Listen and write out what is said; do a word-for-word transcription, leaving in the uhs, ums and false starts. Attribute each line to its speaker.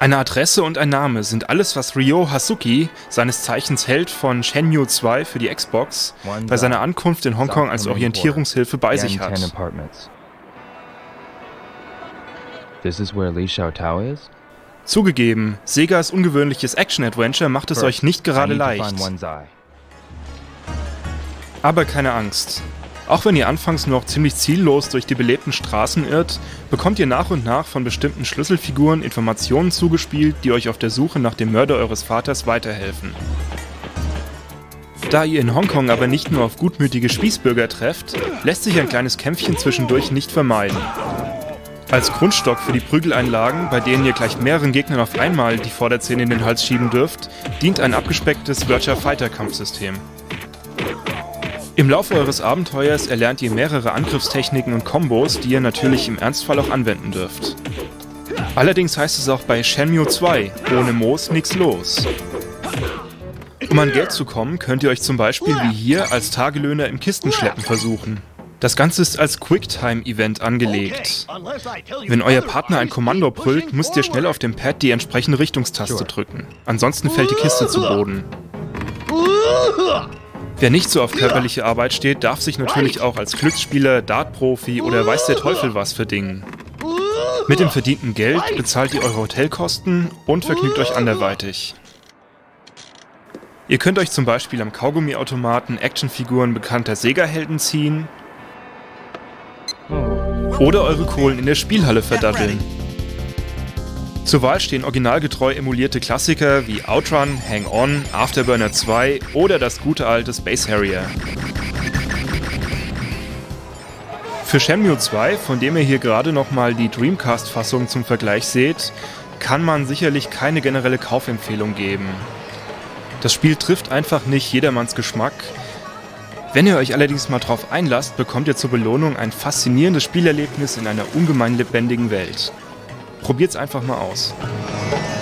Speaker 1: Eine Adresse und ein Name sind alles, was Ryo Hazuki, seines Zeichens Held von Shenmue zwei für die Xbox, bei seiner Ankunft in Hongkong als Orientierungshilfe bei sich hat.
Speaker 2: This is where Li Xiao Tao is?
Speaker 1: Zugegeben, Segas ungewöhnliches Action-Adventure macht es euch nicht gerade leicht. Aber keine Angst. Auch wenn ihr anfangs noch ziemlich ziellos durch die belebten Straßen irrt, bekommt ihr nach und nach von bestimmten Schlüsselfiguren Informationen zugespielt, die euch auf der Suche nach dem Mörder eures Vaters weiterhelfen. Da ihr in Hongkong aber nicht nur auf gutmütige Spießbürger trefft, lässt sich ein kleines Kämpfchen zwischendurch nicht vermeiden. Als Grundstock für die Prügeleinlagen, bei denen ihr gleich mehreren Gegnern auf einmal die Vorderzähne in den Hals schieben dürft, dient ein abgespecktes Virtua Fighter Kampfsystem. Im Laufe eures Abenteuers erlernt ihr mehrere Angriffstechniken und Kombos, die ihr natürlich im Ernstfall auch anwenden dürft. Allerdings heißt es auch bei Shenmue zwei, ohne Moos nix los. Um an Geld zu kommen, könnt ihr euch zum Beispiel wie hier als Tagelöhner im Kistenschleppen versuchen. Das Ganze ist als Quicktime-Event angelegt. Wenn euer Partner ein Kommando brüllt, müsst ihr schnell auf dem Pad die entsprechende Richtungstaste drücken. Ansonsten fällt die Kiste zu Boden. Wer nicht so auf körperliche Arbeit steht, darf sich natürlich auch als Glücksspieler, Dartprofi oder weiß der Teufel was verdingen. Mit dem verdienten Geld bezahlt ihr eure Hotelkosten und vergnügt euch anderweitig. Ihr könnt euch zum Beispiel am Kaugummiautomaten Actionfiguren bekannter Sega-Helden ziehen oder eure Kohlen in der Spielhalle verdaddeln. Zur Wahl stehen originalgetreu emulierte Klassiker wie Outrun, Hang-On, Afterburner zwei oder das gute alte Space Harrier. Für Shenmue zwei, von dem ihr hier gerade nochmal die Dreamcast-Fassung zum Vergleich seht, kann man sicherlich keine generelle Kaufempfehlung geben. Das Spiel trifft einfach nicht jedermanns Geschmack. Wenn ihr euch allerdings mal drauf einlasst, bekommt ihr zur Belohnung ein faszinierendes Spielerlebnis in einer ungemein lebendigen Welt. Probiert's einfach mal aus.